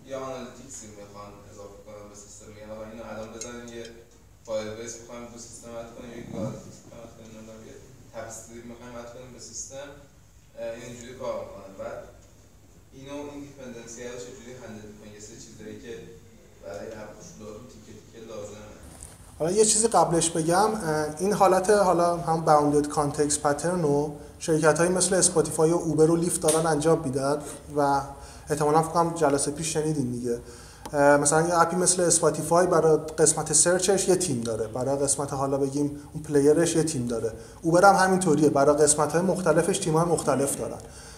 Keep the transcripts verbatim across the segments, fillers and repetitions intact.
یا آنالیتیکسی میخوان اضافه کنن به سیستم، یعنی آقا اینو الان بزنین یه فایل بیس میخوایم تو سیستم اد کنیم، یه آنالیتیکس میخوایم اد کنیم، نمیدونم یه تبستری میخوایم اد کنیم به سیستم، اینجوری کار میکنن. بعد اینو این دیپندنسی ها چجوری هندل میکنن؟ یه سری چیزایی که برای اپش لازم تیکه تیکه لازمه. حالا یه چیزی قبلش بگم، این حالت حالا هم باوندد کانتکست پترن رو شرکت‌هایی مثل اسپاتیفای و اوبر و لیفت دارن انجام میدن و احتمالاً فکر کنم جلسه پیش شنیدین دیگه. مثلا یه اپی مثل اسپاتیفای برای قسمت سرچش یه تیم داره، برای قسمت حالا بگیم اون پلیرش یه تیم داره. اوبر هم همینطوریه، برای قسمت‌های مختلفش تیم‌های مختلف دارن.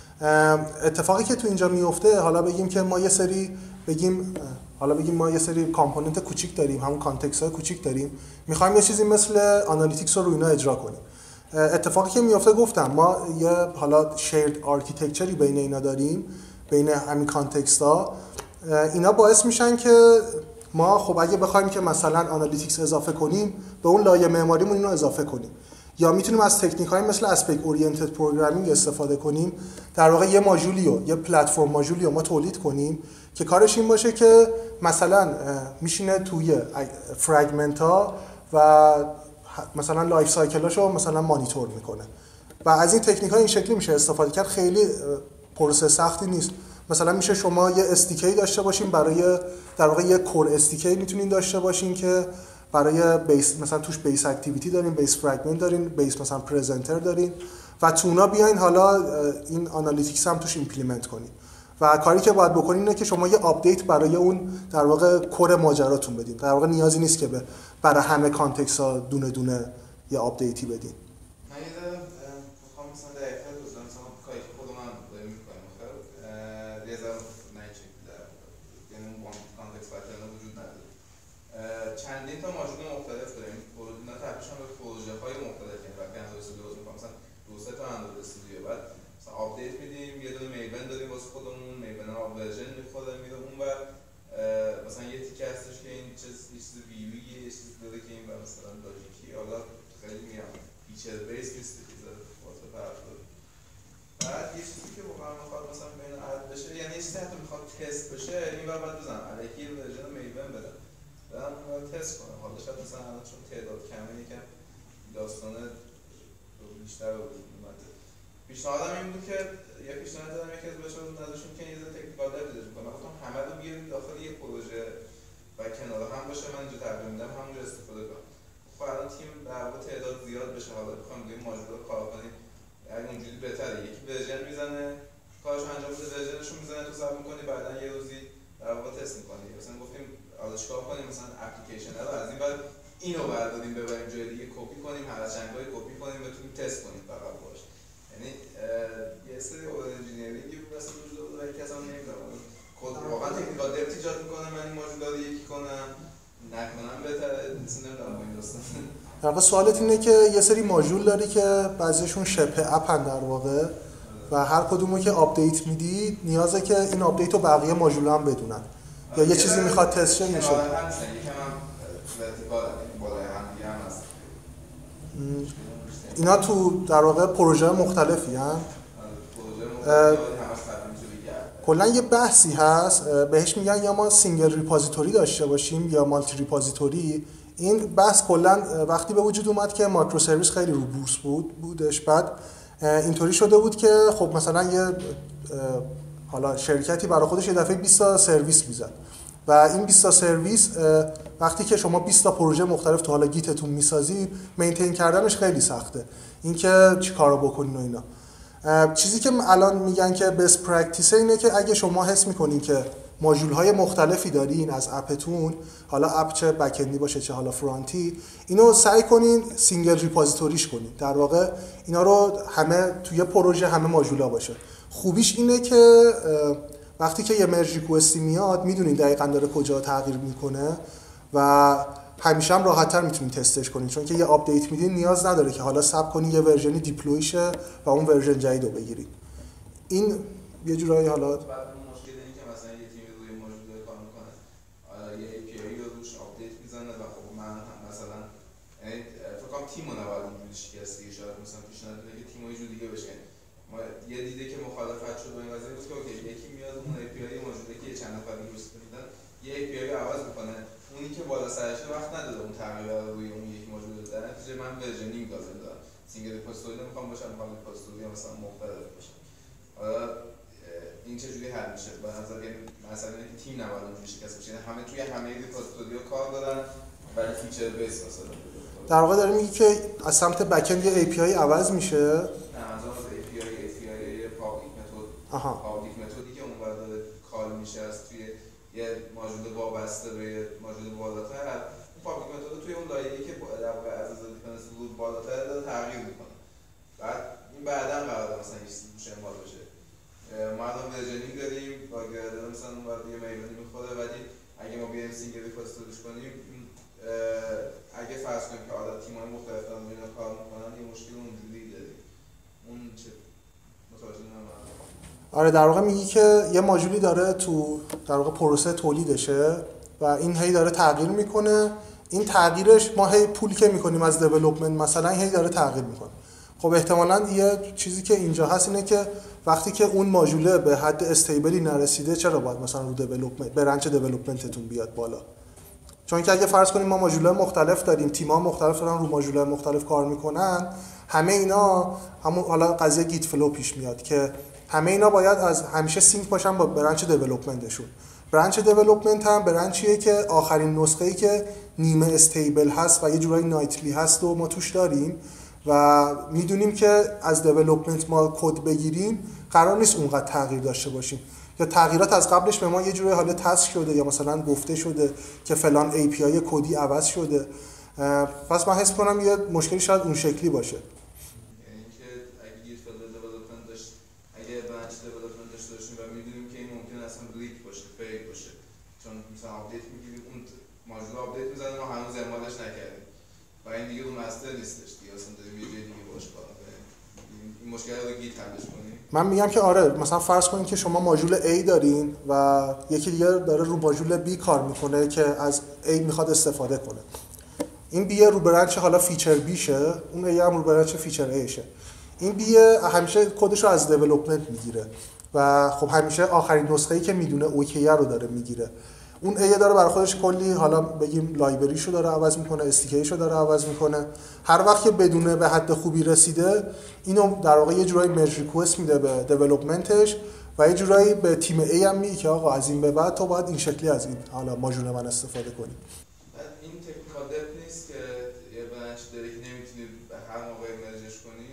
اتفاقی که تو اینجا میفته، حالا بگیم که ما یه سری بگیم حالا بگیم ما یه سری کامپوننت کوچیک داریم، همون کانتکست های کوچیک داریم، میخوایم یه چیزی مثل آنالیتیکس رو روی اینا اجرا کنیم. اتفاقی که میفته گفتم ما یه حالا شیرد آرکیتکچری بین اینا داریم، بین همین کانتکست ها. اینا باعث میشن که ما خب اگه بخوایم که مثلا آنالیتیکس اضافه کنیم، به اون لایه معماریمون اینو اضافه کنیم، یا میتونیم از تکنیک‌های مثل اسپکت اورینتد پروگرامینگ استفاده کنیم. در واقع یه ماژولیو، یه پلتفرم ماژولیو ما تولید کنیم که کارش این باشه که مثلا میشینه توی فرگمنت ها و مثلا لایف سایکلاشو مثلا مانیتور میکنه و از این تکنیک‌ها این شکلی میشه استفاده کرد. خیلی پروسه سختی نیست. مثلا میشه شما یه استیکی داشته باشین برای در واقع یه کور استیکی میتونین داشته باشین که برای بیس مثلا توش بیس اکتیویتی دارین، بیس فرگمنت دارین، بیس مثلا پرزنتر دارین و تو اونا بیاین حالا این آنالیتیکس هم توش ایمپلیمنت کنین. و کاری که باید بکنین اینه که شما یه آپدیت برای اون در واقع کور ماجراتون بدین. در واقع نیازی نیست که برای همه کانتکست ها دونه دونه یه آپدیتی بدین. من یه ذره میخوام مثلا در اختیار بذارم، مثلا کاری که خودم هم داریم میکنیم خب یه ذره نچک در یعنی اون کانتکست پترن وجود نداره. چندین تا ماژول مختلف داریم، اینا تبدیل شدن به پروژه‌های مختلف، یعنی وقتی اندروید استودیو درست می‌کنیم مثلا دو سه تا اندروید استودیو، بعد مثلا آپدیت میدیم، یه دونه میون داریم واسه خودمون، میون ها ورژن میخوره میره اون و مثلا یه تیکه هستش که این چیز چیز ویویه، یه چیز داره که این مثلا لاجیکی، حالا خیلی میگم فیچر بیس نیست چیزا واسه پراتور. بعد یه چیزی که واقعا میخواد مثلا بین اد بشه، یعنی یه چیزی حتی میخواد تست بشه، این بعد بعد بزنم الکی ورژن میون بدم دارم اون تست کنم. حالا شاید مثلا الان چون تعداد کمه یکم داستانه بیشتر رو اومده. پیشنهادم این بود که یه پیشنهاد دادم یکی از بچه‌ها نداشتم که یه ذره تکنیکال دیو دیزاین کنم. گفتم همه رو بیارید داخل یه پروژه و کنار هم باشه، من اینجا ترجمه میدم همونجا استفاده کنم. خب الان تیم در واقع تعداد زیاد بشه، حالا بخوام روی ماژول کار کنیم، اگه اونجوری بهتره یکی ورژن میزنه کارش انجام بده، ورژنشو میزنه تو ثبت می‌کنی، بعدن یه روزی در واقع تست می‌کنی. مثلا گفتیم حالا چیکار کنیم، مثلا اپلیکیشن رو از این بعد اینو برداریم ببریم جای دیگه کپی کنیم، هر از چنگای کپی کنیم بتونیم تست کنیم فقط باش. یعنی یه سری اول انجینیرینگی واسه وجود داره که اصلا نمی‌دونم کد واقعا تکنیکال دیو ایجاد می‌کنه، من این ماژول رو یکی کنم نکنم بهتره، اصلا نمی‌دونم با این داستان. در واقع سوالت اینه که یه سری ماژول داری که بعضیشون شبه اپن در واقع و هر کدومو که آپدیت میدی نیازه که این آپدیت رو بقیه ماژول هم بدونن، یا یه چیزی میخواد تست شه میشه. اینا تو در واقع پروژه مختلفی هستن. کلا یه بحثی هست بهش میگن یا ما سینگل ریپوزیتوری داشته باشیم یا مالتی ریپوزیتوری. این بحث کلا وقتی به وجود اومد که مایکرو سرویس خیلی رو بورس بود بودش، بعد اینطوری شده بود که خب مثلا یه حالا شرکتی برای خودش یه دفعه بیست تا سرویس میزد و این بیست تا سرویس وقتی که شما بیست تا پروژه مختلف تو حالا گیتتون میسازید، مینتین کردنش خیلی سخته، اینکه چیکارا بکنین و اینا. چیزی که الان میگن که بست پرکتیس اینه که اگه شما حس میکنین که ماژول‌های مختلفی دارین از اپتون، حالا اپ چه بک اندی باشه چه حالا فرانتی، اینو سعی کنین سینگل ریپوزیتوریش کنین. در واقع اینا رو همه توی پروژه همه ماژولا باشه. خوبیش اینه که وقتی که یه مرج ریکوستی میاد میدونین دقیقاً داره کجا تغییر میکنه و همیشه هم راحت‌تر میتونین تستش کنین، چون که یه آپدیت میدین نیاز نداره که حالا صبر کنین یه ورژنی دیپلوی شه و اون ورژن جدید رو بگیرید. این یه جورایی حالا تیمو نباید اینجوری شکست دیگه، شاید مثلا پیشنهاد میده که تیمو یه جور دیگه بشکنه. ما یه دیده که مخالفت شد با این قضیه بود که اوکی یکی میاد اون ای پی آی ماژول که چند نفر دیگه استفاده می‌کنن یه ای پی آی عوض می‌کنه اونی که بالا سرش وقت نداره اون تغییر رو روی اون یک ماژول بده در نتیجه من ورژنینگ لازم دارم سینگل ریپوزیتوری نمی‌خوام باشم می‌خوام ریپوزیتوری مثلا مختلف باشه حالا این چجوری حل میشه به نظر یعنی مثلا اینکه تیم نباید اونجوری شکست بشه یعنی همه توی همه ریپوزیتوری‌ها کار دارن ولی فیچر بیس مثلا در واقع داره میگی که از سمت بک اند یه ای پی آی عوض میشه نه مثلا ای پی آی ای پی آی پابلیک متد آها پابلیک متدی که اونور داره کال میشه از توی یه ماژول وابسته به ماژول بالاتر اون پابلیک متد توی اون لایه‌ای که در واقع از از دیپندنس بود بالاتر داره تغییر میکنه بعد این بعداً قراره مثلا یه چیزی روش اعمال بشه ما الان ورژنینگ داریم با گردن مثلا اون بعد یه میلانی میخوره ولی اگه ما بیایم سینگل ریپوزیتوریش کنیم اگه فرض کنیم که عادت تیم‌های مختلف دارن اینا کار میکنن یه مشکل اونجوری داریم اون چه متوجه نمیشم آره در واقع میگی که یه ماژولی داره تو در واقع پروسه تولیدشه و این هی داره تغییر میکنه این تغییرش ما هی پول که میکنیم از دیولپمنت مثلا هی داره تغییر میکنه خب احتمالاً یه چیزی که اینجا هست اینه که وقتی که اون ماژوله به حد استیبلی نرسیده چرا باید مثلا رو دیولپمنت برنچ دیولپمنتتون بیاد بالا چون که اگه فرض کنیم ما ماژول‌های مختلف داریم تیم‌ها مختلف دارن رو ماژول‌های مختلف کار میکنن همه اینا همون حالا قضیه گیت فلو پیش میاد که همه اینا باید از همیشه سینک باشن با برنچ دیولپمنتشون برنچ دیولپمنت هم برنچیه که آخرین نسخه‌ای که نیمه استیبل هست و یه جورایی نایتلی هست و ما توش داریم و میدونیم که از دیولپمنت ما کد بگیریم قرار نیست اونقدر تغییر داشته باشیم یا تغییرات از قبلش به ما یه جوری حالا تسک شده یا مثلا گفته شده که فلان ای پی آی کدی عوض شده پس من حس کنم یه مشکلی شاید اون شکلی باشه یعنی که اگه گیت فیلد دیولپمنت داشت اگه برنچ دیولپمنت داشته باشیم و میدونیم که این ممکنه اصلا بریک باشه فیل باشه چون مثلا آپدیت میگیریم اون ماژول آپدیت میزنه ما هنوز اعمالش نکردیم و این دیگه رو مستر نیستش دیگه اصلا داریم یه جای دیگه باش کار می‌کنیم این مشکل رو گیت حلش کنیم من میگم که آره مثلا فرض کنید که شما ماژول A دارین و یکی دیگه داره رو ماژول B کار میکنه که از A میخواد استفاده کنه این B رو برنچ حالا فیچر B شه اون A هم رو برنچ فیچر A شه این B همیشه کدش رو از دیولپمنت میگیره و خب همیشه آخرین نسخه‌ای که میدونه اوکی رو داره میگیره اون A داره برای خودش کلی حالا بگیم لایبرریشو داره عوض میکنه استیکیشو داره عوض میکنه هر وقت که بدونه به حد خوبی رسیده اینو در واقع یه جورایی مرج ریکوست میده به دیولپمنتش و یه جورایی به تیم A هم میگه که آقا از این به بعد تو باید این شکلی از این حالا ماژول من استفاده کنی این تکنیکال دپت نیست که یه برنچ داره که نمیتونی به هر موقع مرجش کنی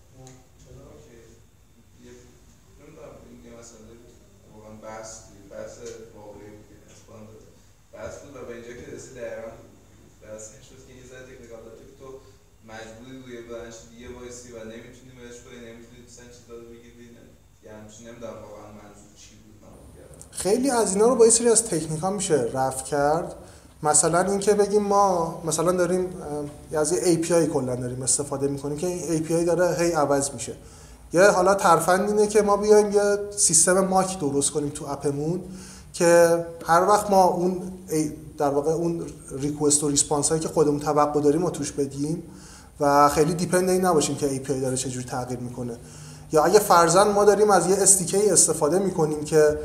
چرا که یه نمیدونم این یه مسئله واقعا بحث بحث واقعی بود که اسپان داره بحث بود و به اینجا که رسید دقیقا بحث این شد که یه ذره تکنیکال دپت که تو مجبوری روی برنچ دیگه وایسی و نمیتونی مرج کنی نمیتونی دوستان چیزا رو بگیری یه همچین نمیدونم واقعا منظور چی بود من خیلی از اینا رو با یه سری از تکنیک‌ها میشه رفع کرد مثلا اینکه بگیم ما مثلا داریم از یه ای پی آی کلا داریم استفاده می‌کنیم که این ای پی آی داره هی عوض میشه یه حالا ترفند اینه که ما بیایم یه سیستم ماک درست کنیم تو اپمون که هر وقت ما اون در واقع اون ریکوست و ریسپانس هایی که خودمون توقع داریم رو توش بدیم و خیلی دیپند این نباشیم که ای پی آی داره چجوری تغییر میکنه یا اگه فرضاً ما داریم از یه اس دی کی استفاده میکنیم که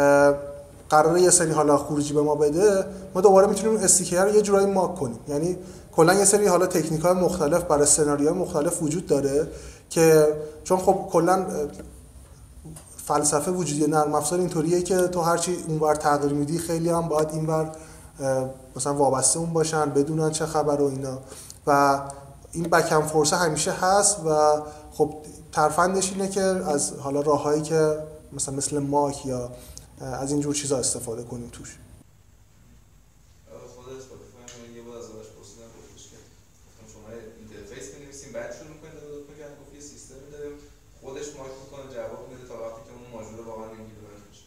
قراره یه سری حالا خروجی به ما بده ما دوباره میتونیم اس دی کی رو یه جورایی ماک کنیم یعنی کلا یه سری حالا تکنیک‌های مختلف برای سناریوهای مختلف وجود داره که چون خب کلا فلسفه وجودی نرم افزار اینطوریه که تو هرچی اونور تغییر میدی خیلی هم باید اینور مثلا وابسته اون باشن بدونن چه خبر و اینا و این بک‌اند فورس همیشه هست و خب ترفندش اینه که از حالا راههایی که مثلا مثل ماک یا از این جور چیزا استفاده کنیم توش. خود اسپاتیفای یه بار از ازش پرسیدم گفتش که شما اینترفیس بنویسین بعد شروع می‌کنید دیولپ کردن گفت یه سیستمی داریم خودش ماک می‌کنه جواب میده تا وقتی که اون ماژول واقعا ایمپلمنت بشه.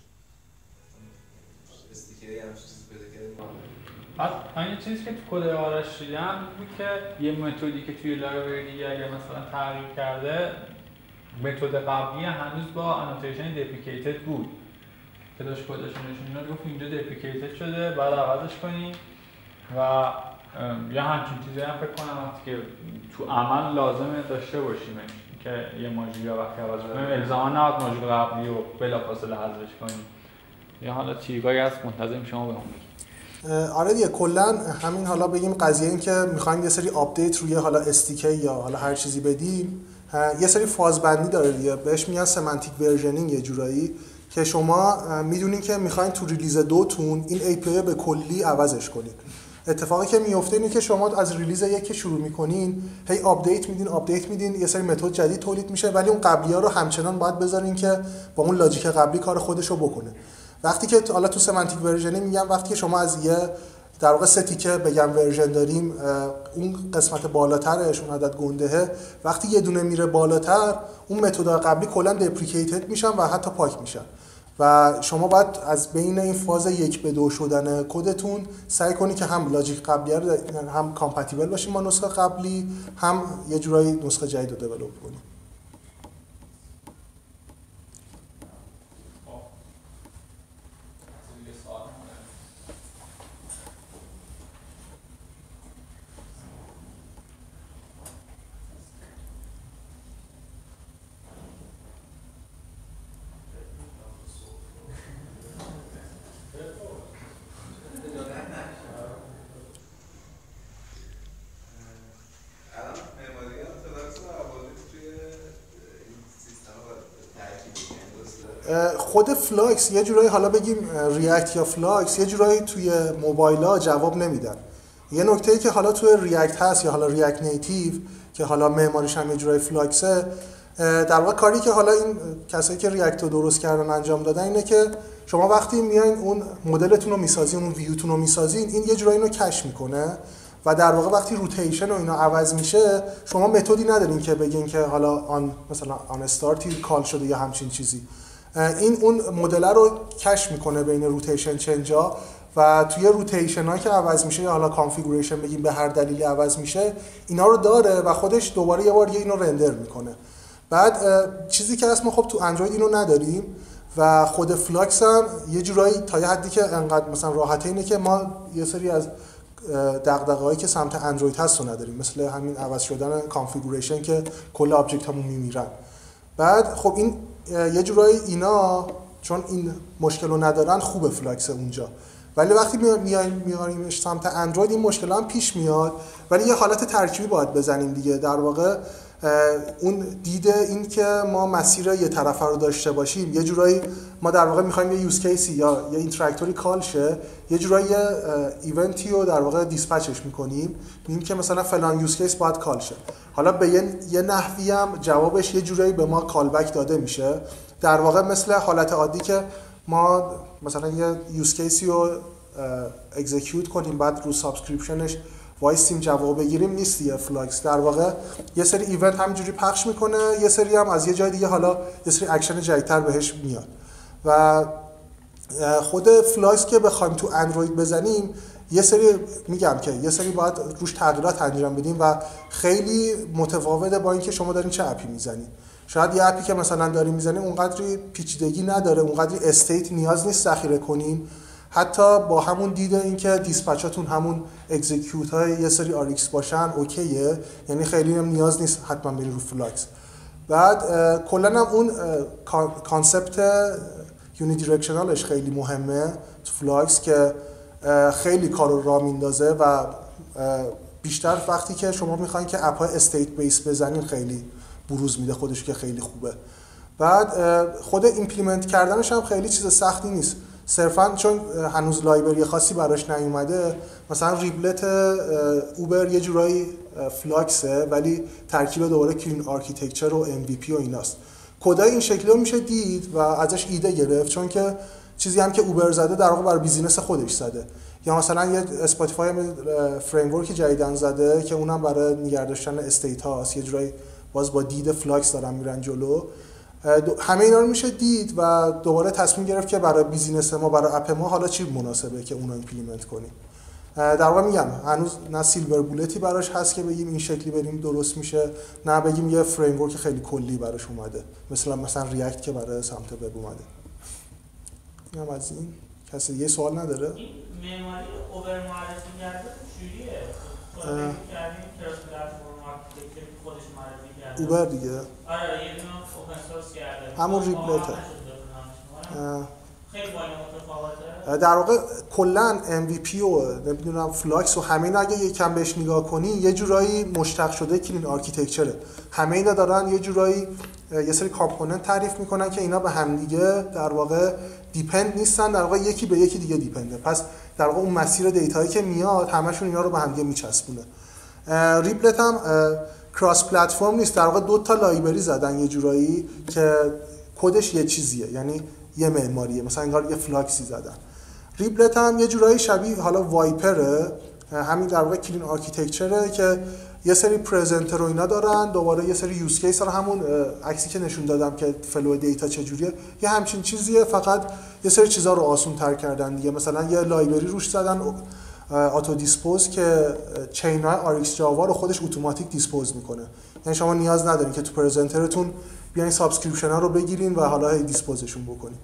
استیکری هم چیزی پیدا کردیم. بعد این چیزی که تو کد آرش دیدم بود که یه متدی که توی لایبرری دیگه اگه مثلا تغییر کرده متد قبلی هنوز با انوتیشن دپریکیتد بود که داشت کدش نشون میداد گفت اینجا دپریکیتد شده بعد عوضش کنی و یه همچین چیزی هم فکر کنم وقتی که تو عمل لازمه داشته باشیم که یه ماژول یا وقتی عوض کنیم الزاما نباید ماژول قبلی رو بلافاصله حذفش کنیم یا حالا چیزایی هست منتظریم شما بهمون بگید؟ آره دیگه کلا همین حالا بگیم قضیه این که می‌خوایم یه سری آپدیت روی حالا اس دی کی یا حالا هر چیزی بدیم، یه سری فازبندی داره دیگه، بهش میگن سمانتیک ورژنینگ یه جورایی، که شما میدونین که میخواین تو ریلیز دوتون این ای پی آی به کلی عوضش کنید. اتفاقی که میفته اینه که شما از ریلیز یک که شروع میکنین هی آپدیت میدین آپدیت میدین یه سری متد جدید تولید میشه، ولی اون قبلی‌ها رو همچنان باید بذارین که با اون لاجیک قبلی کار خودش رو بکنه. وقتی که حالا تو سمانتیک ورژنینگ میگم وقتی که شما از یه در واقع سه تیکه بگم ورژن داریم، اون قسمت بالاترش اون عدد گندهه، وقتی یه دونه میره بالاتر اون متدهای قبلی کلا دپریکیتد میشن و حتی پاک میشن و شما باید از بین این فاز یک به دو شدن کدتون سعی کنی که هم لاجیک قبلی رو هم کامپتیبل باشیم با نسخه قبلی، هم یه جورایی نسخه جدید رو دیولپ کنیم. خود فلاکس یه جورایی حالا بگیم ریاکت یا فلاکس یه جورایی توی موبایل‌ها جواب نمیدن. یه نکته‌ای که حالا توی ریاکت هست یا حالا ریاکت نیتیو که حالا معماریش هم یه جورایی فلاکسه، در واقع کاری که حالا این کسایی که ریاکت رو درست کردن انجام دادن اینه که شما وقتی میایین اون مدلتون رو میسازین، اون ویوتون رو میسازین، این یه جورایی اینو کش میکنه و در واقع وقتی روتیشن و اینا عوض میشه شما متدی ندارین که بگین که حالا آن مثلا آن استارتی کال شده یا همچین چیزی. این اون مدل رو کش میکنه بین روتیشن چنجا و توی روتیشن هایی که عوض میشه یا حالا کانفیگوریشن بگیم به هر دلیلی عوض میشه اینا رو داره و خودش دوباره یه بار یه اینو رندر میکنه. بعد چیزی که هست ما خب تو اندروید اینو نداریم و خود فلاکس هم یه جورایی تا یه حدی که انقدر مثلا راحته اینه که ما یه سری از دغدغه‌هایی که سمت اندروید هست رو نداریم، مثل همین عوض شدن کانفیگوریشن که کل آبجکت همون میمیرن. بعد خب این یه جورایی اینا چون این مشکل رو ندارن خوبه فلاکس اونجا، ولی وقتی میایم میاریمش سمت اندروید این مشکل هم پیش میاد، ولی یه حالت ترکیبی باید بزنیم دیگه. در واقع اون دیده این که ما مسیر یه طرفه رو داشته باشیم، یه جورایی ما در واقع میخوایم یه یوز کیسی یا یه اینتراکتوری کال شه، یه جورایی یه ایونتی رو در واقع دیسپچش میکنیم، میگیم که مثلا فلان یوز کیس باید کال شه. حالا به یه, یه نحوی هم جوابش یه جورایی به ما کال بک داده میشه، در واقع مثل حالت عادی که ما مثلا یه یوز کیسی رو اکزیکیوت کنیم بعد رو سابسکریپشنش وایسیم جواب بگیریم، نیست دیگه. فلاکس در واقع یه سری ایونت همینجوری پخش میکنه، یه سری هم از یه جای دیگه حالا یه سری اکشن جدیدتر بهش میاد و خود فلاکس که بخوایم تو اندروید بزنیم یه سری میگم که یه سری باید روش تغییرات انجام بدیم و خیلی متفاوته با اینکه شما دارین چه اپی میزنید. شاید یه اپی که مثلا دارین میزنین اونقدری پیچیدگی نداره، اونقدری استیت نیاز نیست ذخیره کنین، حتی با همون دیده اینکه دیسپچاتون همون اکزیکیوت های یه سری آر ایکس باشن اوکیه، یعنی خیلی هم نیاز نیست حتما برید رو فلاکس. بعد کلا هم اون کانسپت یونی دیرکشنالش خیلی مهمه تو فلاکس که خیلی کار رو راه میندازه و بیشتر وقتی که شما میخواین که اپ های استیت بیس بزنین خیلی بروز میده خودش که خیلی خوبه. بعد خود ایمپلیمنت کردنش هم خیلی چیز سختی نیست، صرفاً چون هنوز لایبرری خاصی براش نیومده. مثلا ریبلت اوبر یه جورایی فلاکسه ولی ترکیب دوباره کلین آرکیتکچر و ام وی پی و ایناست. کدای این شکلی رو میشه دید و ازش ایده گرفت، چون که چیزی هم که اوبر زده در واقع برای بیزینس خودش زده. یا مثلا یه اسپاتیفای فریم ورک جدیدن زده که اونم برای نگه داشتن استیت هاست، یه جورایی باز با دید فلاکس دارن میرن جلو. همه اینا رو میشه دید و دوباره تصمیم گرفت که برای بیزینس ما، برای اپ ما حالا چی مناسبه که اونو ایمپلیمنت کنیم. در واقع میگم هنوز نه سیلور بولتی براش هست که بگیم این شکلی بریم درست میشه، نه بگیم یه فریم ورک خیلی کلی براش اومده مثلا مثلا ریاکت که برای سمت وب اومده. اینم از این. کسی یه سوال نداره؟ این معماری اوبر معرفی کرده چجوریه؟ خودت کردین کراس پلتفرم آرکیتکچر خودش معرفی کرده. اوبر دیگه. آره یه دونه اوپن سورس کرده. همون ریبلته. خیلی بالا متفاوته. در واقع کلا ام وی پی و نمیدونم فلاکس و همه اینا اگه یکم بهش نگاه کنی یه جورایی مشتق شده کلین آرکیتکچره. همه اینا دارن یه جورایی یه سری کامپوننت تعریف میکنن که اینا به هم دیگه در واقع دیپند نیستن، در واقع یکی به یکی دیگه دیپنده. پس در واقع اون مسیر دیتایی که میاد همشون اینا رو به هم دیگه میچسبونه. ریپلت هم کراس پلتفرم نیست، در واقع دو تا لایبرری زدن یه جورایی که کدش یه چیزیه، یعنی یه معماریه، مثلا انگار یه فلاکسی زدن. ریپلت هم یه جورایی شبیه حالا وایپره، همین در واقع کلین آرکیتکچره که یه سری پرزنتر و اینا دارن، دوباره یه سری یوز کیس دارن، همون عکسی که نشون دادم که فلو دیتا چجوریه، یه همچین چیزیه، فقط یه سری چیزا رو آسون تر کردن دیگه. مثلا یه لایبرری روش زدن آتو دیسپوز که چین های آر ایکس جاوا رو خودش اتوماتیک دیسپوز میکنه، یعنی شما نیاز ندارین که تو پرزنترتون بیاین سابسکریپشن ها رو بگیرین و حالا هی دیسپوزشون بکنین.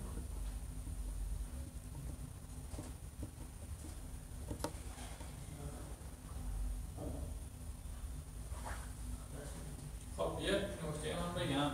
خب یه نکته من بگم،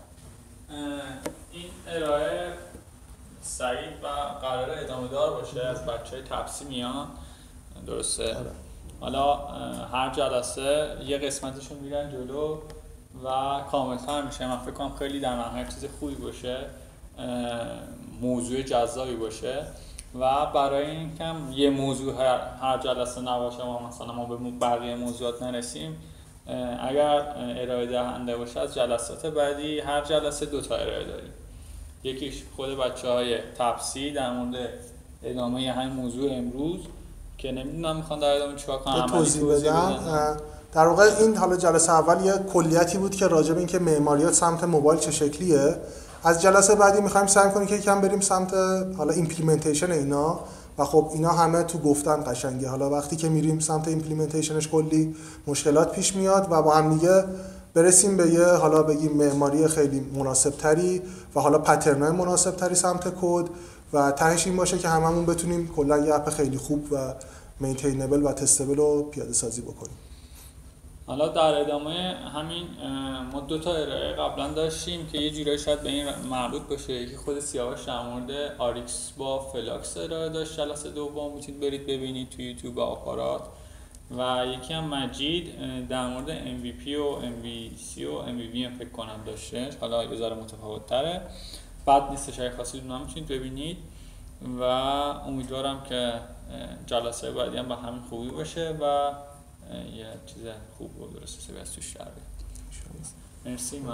این ارائه سریع و قرار ادامه دار باشه، از بچهای تپسی میان، درسته؟ حالا هر جلسه یه قسمتشون میرن جلو و کاملتر میشه. من فکر کنم خیلی در نهایت چیز خوبی باشه، موضوع جذابی باشه و برای این کم یه موضوع هر جلسه نباشه ما مثلا ما به بقیه موضوعات نرسیم، اگر ارائه دهنده باشه از جلسات بعدی هر جلسه دو تا ارائه داریم، یکیش خود بچهای تپسی در مورد ادامه همین موضوع امروز که نمیدونم میخوان در ادامه چیکار کنن، توضیح بدم. در واقع این حالا جلسه اول یه کلیتی بود که راجع به اینکه معماریات سمت موبایل چه شکلیه. از جلسه بعدی می‌خوایم سعی کنیم که یکم بریم سمت حالا ایمپلیمنتیشن اینا و خب اینا همه تو گفتن قشنگه. حالا وقتی که میریم سمت ایمپلیمنتیشنش کلی مشکلات پیش میاد و با هم دیگه برسیم به یه حالا بگیم معماری خیلی مناسب‌تری و حالا پترن‌های مناسب‌تری سمت کد و تهش این باشه که هممون بتونیم کلا یه اپ خیلی خوب و مینتینبل و تستبل رو پیاده سازی بکنیم. حالا در ادامه همین ما دو تا ارائه قبلا داشتیم که یه جورایی شاید به این مربوط باشه. یکی خود سیاوش در مورد آر ایکس با فلاکس ارائه داشت جلسه دوم، میتونید برید ببینید تو یوتیوب و آپارات، و یکی هم مجید در مورد ام وی پی و ام وی سی و ام وی وی هم فکر کنم داشته، حالا یه ذره متفاوت تره، بد نیستش اگه خواستید اونها میتونید ببینید و امیدوارم که جلسه بعدی هم به همین خوبی باشه و یه چیز خوب و درست حسابی از توش در بیاد. مرسی، ممنون.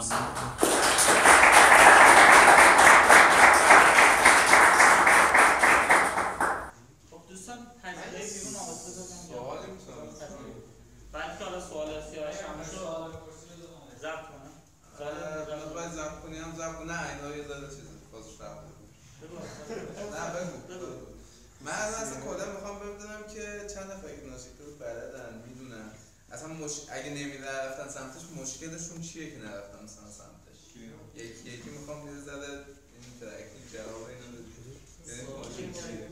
خب دوستان هزینه بیرون آماده بزنم سوالی میتونم بعد که حالا سوال سیاوش هم شد ضبط کنم. سوال باید ضبط کنی هم ضبط کنی، نه اینا یه ذره چیزه بازش رفت نه بگو. من اصلا کلا میخوام بدونم که چند نفر ایگنوستیک رو بلدن میدونن اصلا مش... اگه نمیدن رفتن سمتش مشکلشون چیه که نرفتن مثلا سمتش. یکی یکی میخوام یه ذره این ترکیب جواب اینو بده.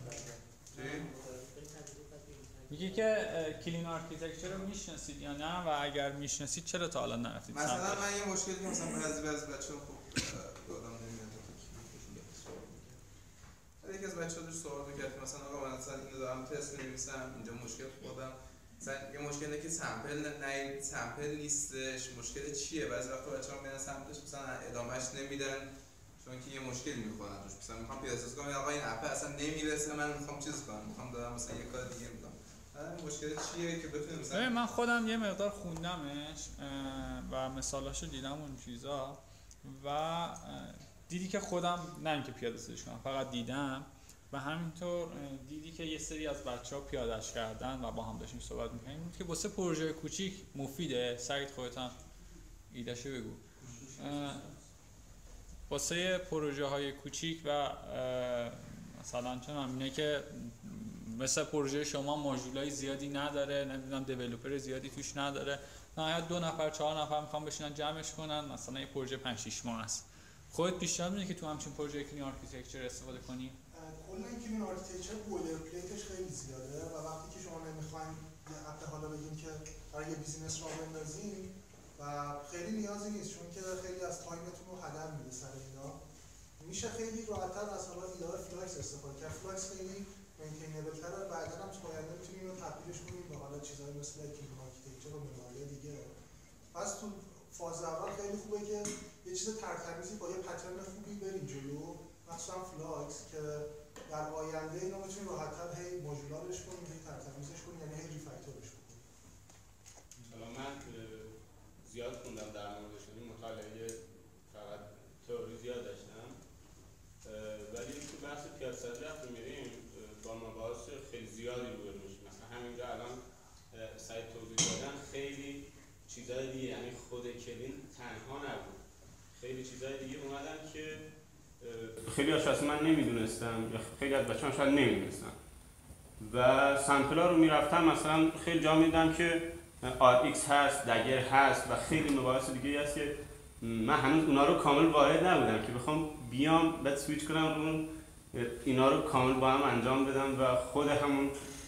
میگه که کلین آرکیتکچر رو میشناسید یا نه، و اگر میشناسید چرا تا الان نرفتید مثلا سمتش؟ من یه مشکلی که مثلا بعضی بعضی بچه‌ها خب یادم نمیاد یکی از بچه‌ها داشت سوال می‌کرد مثلا آقا من مثلا اینو دارم تست می‌نویسم اینجا مشکل خوردم، مثلا یه مشکلی که سامپل نه سامپل نیستش، مشکل چیه؟ بعضی وقتا بچه‌ها میرن سمتش مثلا ادامهش نمیدن چون که یه مشکلی می‌خورن توش، مثلا می‌خوام پیاده کنم آقا این اپ اصلا نمیرسه، من می‌خوام چیز کنم، می‌خوام دارم مثلا یه کار دیگه می‌کنم. مشکل چیه که بتونیم مثلا من خودم یه مقدار خوندمش و مثالاشو دیدم اون چیزا و دیدی که خودم نه اینکه پیاده سازیش کنم فقط دیدم و همینطور دیدی که یه سری از بچه‌ها پیاده‌اش کردن و با هم داشتیم صحبت می‌کردیم که واسه پروژه کوچیک مفیده. سعید خودت هم ایده‌شو بگو. واسه پروژه‌های کوچیک و مثلا چون اینه که مثل پروژه شما ماژولای زیادی نداره، نمیدونم دیولپر زیادی توش نداره، نهایت دو نفر چهار نفر میخوام بشینن جمعش کنن، مثلا یه پروژه پنج شش ماه است. خودت پیشنهاد میدی که تو همچین پروژه کلین آرکیتکچر استفاده کنی؟ کلا کلین آرکیتکچر بولرپلیتش خیلی زیاده و وقتی که شما نمیخواین یه اپ حالا بگیم که برای یه بیزینس راه بندازین و خیلی نیازی نیست چون که خیلی از تایمتون رو هدر میده سر اینا میشه خیلی راحت‌تر از حالا ایده فلاکس استفاده کرد. فلاکس خیلی مینتینبل تره، بعدا هم تو آینده میتونیم اینو تبدیلش کنیم به حالا چیزایی مثل کینگ آرکیتکچر و مماری دیگه. پس تو فاز اول خیلی خوبه که یه چیز ترتمیزی با یه پترن خوبی بریم جلو، مخصوصا فلاکس، که در آینده اینو بتونیم راحت‌تر هی ماژولارش کنیم، هی ترتمیزش کنیم، یعنی هی ریفکتورش کنیم. حالا من زیاد خوندم در موردش، یعنی مطالعه فقط تئوری زیاد داشتم، ولی تو بحث پیاده‌سازی وقتی میریم با مباحث خیلی زیادی روبرو میشیم. مثلا همینجا الان سعید توضیح دادن خیلی چیزای دیگه، یعنی خود کلین تنها نبود، خیلی چیزای دیگه اومدن که خیلی هاش من نمیدونستم یا خیلی از بچه‌ها شاید نمیدونستم و سامپل‌ها رو میرفتم مثلا خیلی جا میدم که آر ایکس هست، دگر هست و خیلی مباحث دیگه هست که من هنوز اونا رو کامل وارد نبودم که بخوام بیام بعد سویچ کنم رو اینا رو کامل با هم انجام بدم و خود همون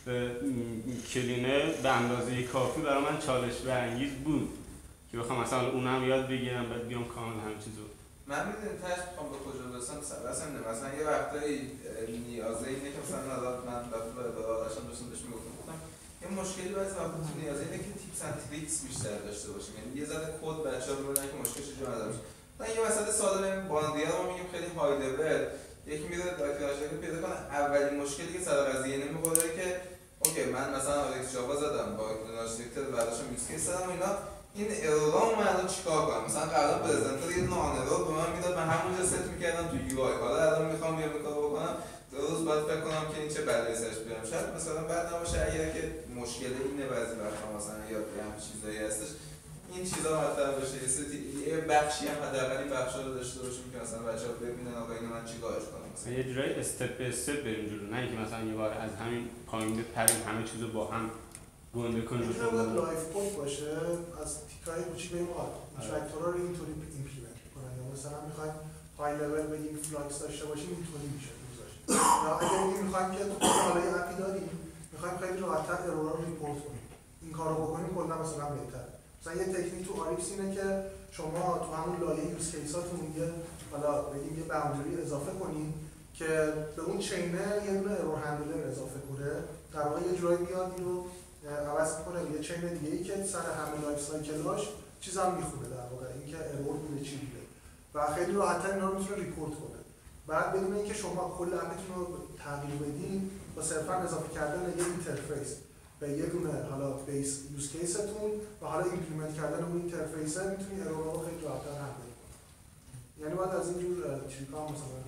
کلینه به اندازه کافی برای من چالش برانگیز بود که بخوام مثلا اونم یاد بگیرم بعد بیام کامل همه چیزو. من میدونم تاش بخوام به کجا برسم مثلا مثلا یه وقتایی نیازه اینه که مثلا نظر من به داداشم داشتم بهش میگفتم یه مشکلی باید وقتی تو نیازه اینه که تیپس اند تریکس بیشتر داشته باشیم، یعنی یه ذره کد بچه‌ها ببینن که مشکلش جا نداره. من یه مثلا ساده باندیا رو میگیم خیلی های لول، یکی میره داکیومنتیشن رو پیدا کنه، اولین مشکلی که سر قضیه نمیخوره که اوکی من مثلا آرکس جاوا زدم با ناشریکتر بعدشم یوز کیس زدم اینا، این ارورام من الان چیکار کنم؟ مثلا قبلا پرزنتر یه نان ارور به من میداد، من همونجا ست میکردم تو یو آی، حالا الان میخوام یه کار بکنم درست باید فکر کنم که این چه بلایی سرش بیارم. شاید مثلا بعد نباشه اگر که مشکل اینه بعضی وقتا مثلا یا همین چیزایی هستش این چیزا مطرح بشه، یه سری یه بخشی هم حداقل این بخشا رو داشته باشیم که مثلا بچه‌ها ببینن آقا اینو من چیکارش کنم، مثلا یه جورایی استپ به استپ بریم جلو، نه اینکه مثلا یه بار از همین پایین بپریم همه چیزو با هم گنده کنیم. میتونه لایف کد باشه، از تیکای کوچیک بریم آقا اینتراکتورا رو اینطوری ایمپلیمنت کنن، یا مثلا می‌خوایم های لول بگیم فلاکس داشته باشیم اینطوری میشه گذاشت. یا اگر می‌خوایم که تو حالا یه اپی داریم می‌خوایم خیلی راحت‌تر ارورا رو ریپورت کنیم، این کارو بکنیم کلا مثلا بهتره. مثلا یه تکنیک تو آریکس اینه که شما تو همون لایه یوز کیساتون یه حالا بگیم یه باوندری اضافه کنین که به اون چینه یه دونه ارور هندلر اضافه کنه، در واقع یه جایی بیاد اینو عوض کنه یه چین دیگه ای که سر همه لایف سایکلاش چیزام میخونه، در واقع اینکه ارور بوده چی بوده و خیلی راحت‌تر اینا رو میتونه ریپورت کنه. بعد بدون اینکه شما کل اپتون رو تغییر بدین با صرفا اضافه کردن یه اینترفیس به یه دونه حالا بیس یوز کیستون و حالا ایمپلیمنت کردن اون اینترفیس میتونی ارورها رو خیلی راحت‌تر هندل کنی. یعنی باید از این جور تریک‌ها مثلا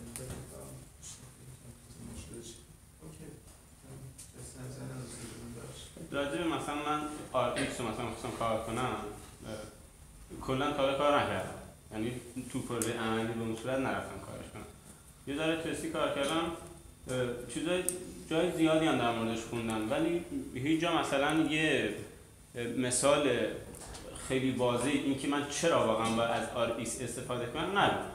راجع مثلا من آر ایکس رو مثلا خواستم کار کنم کلا تا کار نکردم، یعنی تو پروژه عملی به اون صورت نرفتم کارش کنم. یه ذره تستی کار کردم، چیزای جای زیادی هم در موردش خوندم ولی هیچ جا مثلا یه مثال خیلی واضح این که من چرا واقعا باید از آر ایکس استفاده کنم نبود.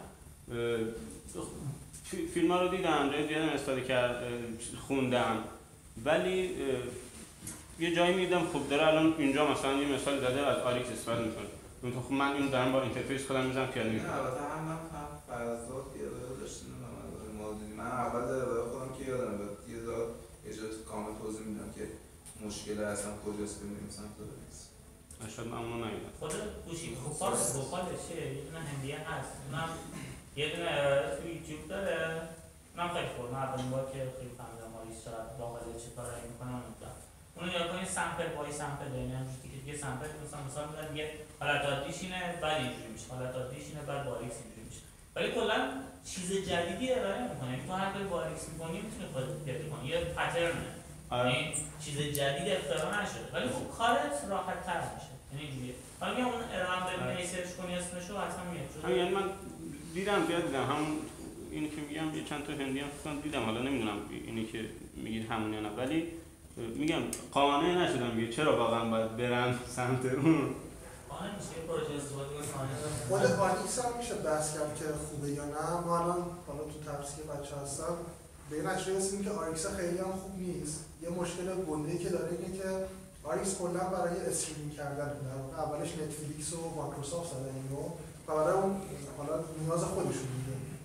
فیلم ها رو دیدم، جای زیادی استفاده کرد خوندم ولی یه جایی میدم خب داره الان اینجا مثلا یه مثال زده از آر ایکس استفاده میکنه، اون خب من اینو دارم با اینترفیس خودم میذارم پیاده میکنم. البته هم من هم فرضات یاد داشتم من مودی من اول داره خودم که یادم بعد یه داد اجازه کامل توضیح میدم که مشکل اصلا کجاست که میریم سمت آرکس. شاید من اونو نمیدونم. خود گوشی بوفال بوفالشه یه دونه هندیه هست، اونم یه دونه ارائه تو یوتیوب داره، اونم خیلی خوبه. من اولین بار که خیلی فهمیدم آلیس چقدر باحاله چه کارایی میکنه اونجا. اونو نگاه کنید سامپل بای سامپل یعنی همونجوری که دیگه سامپل مثلا مثلا میگن یه حالت عادیش اینه بعد اینجوری میشه، حالت عادیش اینه بعد با آلیس اینجوری میشه. ولی کلا چیز جدیدی ارائه نمیکنه. تو هر کاری با آلیس می‌کنی میتونی خودت پیاده کنی. یه پترنه. یعنی چیز جدید اختراع نشده. ولی خب کارت راحت‌تر میشه. یعنی اینجوریه. حالا میگم اون ارائه ببینی سرچ کنی اسمشو حتما میاد. همین یعنی من دیدم زیاد دیدم همون اینی که میگم یه چند تا هندی هم فکر دیدم، حالا نمیدونم اینی که میگید همون یا نه، ولی میگم قانع نشدم دیگه چرا واقعا باید برن سمت اون. قانع میشه پروژه استفاده کنه. خود آلیکس هم میشه بحث کرد که خوبه یا نه. ما الان حالا تو تفسیر که بچه هستم به این نتیجه رسیدیم که آلیکس خیلی هم خوب نیست. یه مشکل گنده‌ای که داره اینه که آلیکس کلا برای استریمینگ کردن در واقع اولش نتفلیکس و مایکروسافت زدن اینو و برای اون حالا نیاز خودشون میده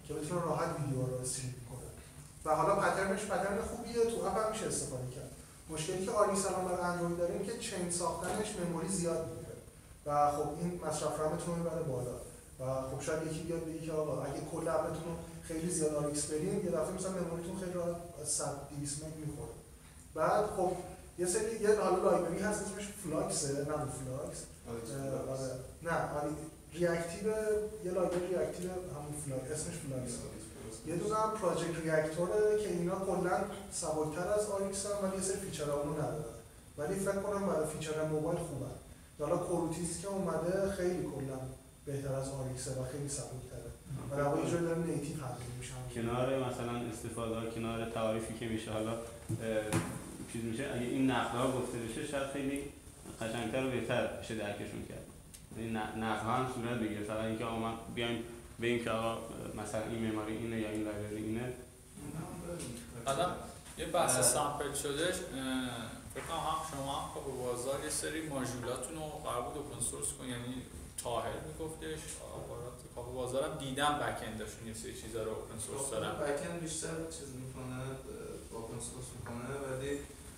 که بتونه راحت ویدیو رو استریم کنه و حالا پترنش پترن خوبیه، تو اپ هم میشه استفاده کرد. مشکلی که آریکس الان برای اندروید داره اینه که چین ساختنش مموری زیاد میگیره و خب این مصرف رمتون رو میبره بالا و خب شاید یکی بیاد بگه که آقا اگه کل اپتون رو خیلی زیاد آریکس بریم یه دفعه مثلا مموریتون خیلی راحت صد دویست مگ میخوره. بعد خب یه سری یه حالا لایبرری هست اسمش فلاکسه، نه فلاکس آره نه آره ریاکتیو، یه لایبرری ریاکتیو همون فلاکس اسمش فلاکس. یه دونه هم پراجکت ریاکتوره که اینا کلا سبک‌تر از آریکس هم ولی یه سری فیچرها اونو نداره ولی فکر کنم برای فیچر موبایل خوبه. حالا کوروتیز که اومده خیلی کلا بهتر از آریکس و خیلی سبک‌تره و در واقع اینجوری داره نیتیو هندل میشه. کنار مثلا استفاده کنار تعریفی که میشه حالا چیز میشه اگه این نقدها گفته بشه شاید خیلی قشنگتر و بهتر بشه درکشون کرد. این نقدها هم صورت بگیره فقط اینکه آقا ما بیایم بگیم که آقا مثلا این معماری اینه یا این لایبرری اینه. حالا یه بحث سامپل شدهش فکر کنم هم شما هم خب بازار یه سری ماژولاتون رو قرار بود اوپن سورس کن، یعنی طاهر میگفتش آپارات کافه بازارم دیدم بک اندشون یه سری چیزا رو اوپن سورس دارن. بک اند بیشتر چیز میکنه اوپن سورس میکنه ولی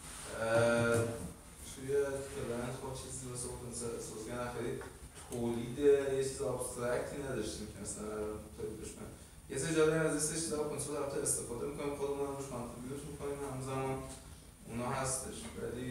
توی کلاینت خب چیزی واسه اوپن سورس یعنی خیلی تولید یه چیز ابسترکتی نداشتیم که مثلا تولیدش کنیم. یه سری جایی از این چیزا اوپن سورس البته استفاده میکنیم، خودمون هم روش کانتریبیوت میکنیم، همزمان اونا هستش ولی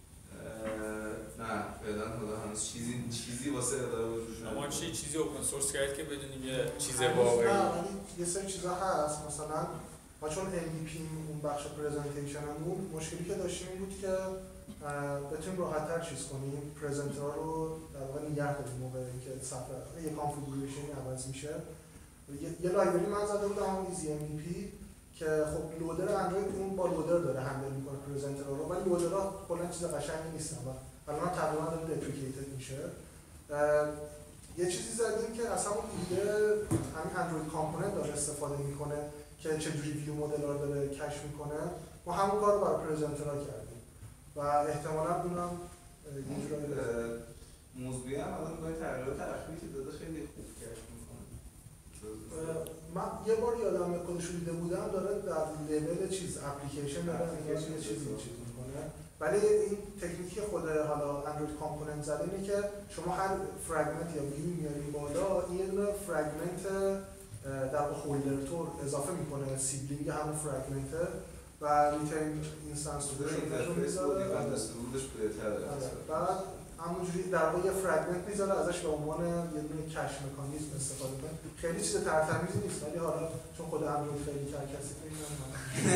نه فعلا حالا هنوز چیزی چیزی واسه اداره وجود نداره. شما چی چیزی اوپن سورس کردید که بدونیم یه چیز واقعی؟ نه ولی یه سری چیزا هست مثلا ما چون ام وی پی اون بخش پرزنتیشنمون مشکلی که داشتیم این بود که بتونیم راحت‌تر چیز کنیم پرزنترها رو در واقع نگه داریم موقع اینکه صفحه یه کانفیگوریشنی عوض میشه. یه لایبرری من زده بودم همون ایزی ام وی پی که خب لودر اندروید اون با لودر داره هندل میکنه پرزنترها رو ولی لودرها کلا چیز قشنگی نیستن و الان تقریبا داره دپریکیتد میشه. یه چیزی زدیم که اصلا اون ایده همین اندروید کامپوننت داره استفاده میکنه که چجوری ویو مدل رو داره کشف میکنه. ما همون کار رو برای پرزنترها کردیم و احتمالاً اونم یه جورایی موزبی هم الان باید تغییرات اخیری که داده خیلی خوب کشف میکنه. من یه بار یادم کدش رو دیده بودم داره در لول چیز اپلیکیشن داره یه چیزی چیز میکنه ولی این تکنیکی خود حالا اندروید کامپوننت زده اینه که شما هر فرگمنت یا ویو میاریم بالا این یه دونه فرگمنت در واقع هولدر تور اضافه میکنه سیبلینگ همون فرگمنته و ریتین اینستنس رو میذاره دستورش بهتره. بعد همونجوری در واقع یه فرگمنت میذاره ازش به عنوان یه دونه کش مکانیزم استفاده کنه. خیلی چیز ترتمیزی نیست ولی حالا چون خود اندروید خیلی کرکسی می‌کنه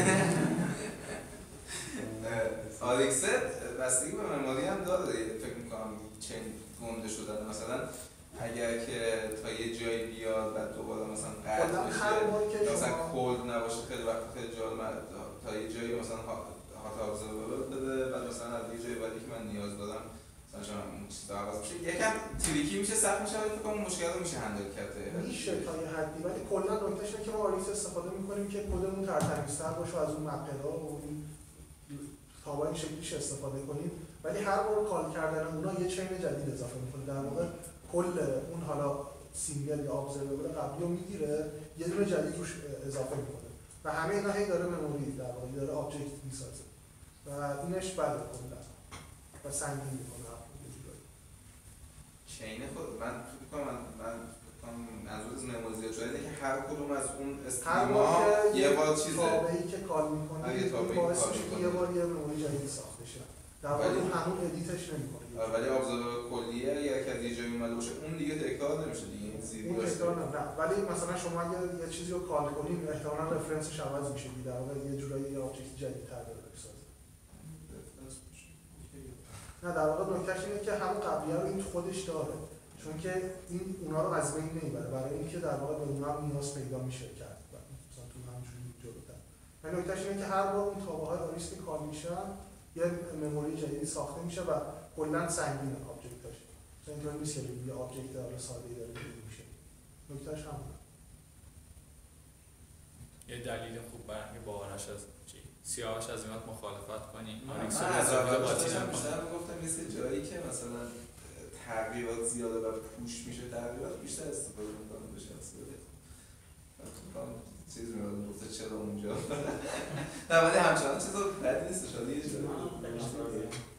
آریکس بستگی به مموری هم داره فکر می‌کنم چین گنده شدن مثلا اگر که تا یه جایی بیاد بعد دوباره مثلا قطع بشه مثلا کولد نباشه خیلی وقت خیلی جالب تا یه جایی مثلا هات ابزرور بده بعد مثلا از یه جایی بعدی که من نیاز دارم مثلا اون چیزا عوض میشه یکم تریکی میشه سخت میشه ولی فکر کنم مشکل رو میشه هندل کرد میشه تا یه حدی ولی کلا نکتهش اینه که ما آریکس استفاده میکنیم که کدمون ترتمیزتر باشه از اون مپرها و این تابع این شکلیش استفاده کنیم ولی هر بار کال کردن اونا یه چین جدید اضافه میکنه در واقع کل اون حالا سینگل یا ابزرور قبلی رو میگیره یه دونه جدید روش اضافه میکنه و همه اینا هی داره مموری در واقع داره آبجکت میسازه و اینش بده کلا و سنگین میکنه چین خود من فکر کنم من من منظور از مموری زیاد شده اینه که هر کدوم از اون استریما یه بار چیزه تابعی که کال میکنه یه باعث میشه که یه بار یه مموری جدید ساخته شه در واقع اون همون ادیتش نمیکنه ولی ابزرور کلیه یا که از یه جایی اومده باشه اون دیگه تکرار نمیشه دیگه این زیرو اون تکرار نه ولی مثلا شما اگه یه چیزی رو کال کنید احتمالاً رفرنسش عوض میشه دیگه در واقع یه جورایی یه آبجکت جدیدتر داره بسازه نه در واقع نکتهش اینه که همون قبلیه رو این خودش داره چون که این اونا رو از بین نمیبره برای اینکه در واقع به اونها نیاز پیدا میشه کرد مثلا تو همینجوری جلوتر ولی نکتهش اینه که هر بار اون تابع‌های آریکس که کال میشن یه مموری جدیدی ساخته میشه و کلا سنگینه آبجکتاش مثلا اینطوری نیست که یه آبجکت داره ساده‌ای داره میشه نکتهش همونه. یه دلیل خوب برای اینکه با آرش از چی سیاوش از اینات مخالفت کنی آریکس رو از اول بیشتر میگفتم مثل جایی که مثلا تغییرات زیاده و پوش میشه تغییرات بیشتر استفاده میکنم بشه اصلا چرا اونجا. نه ولی همچنان چیزا بدی نیست شده یه چیزی. من خیلی راضیم.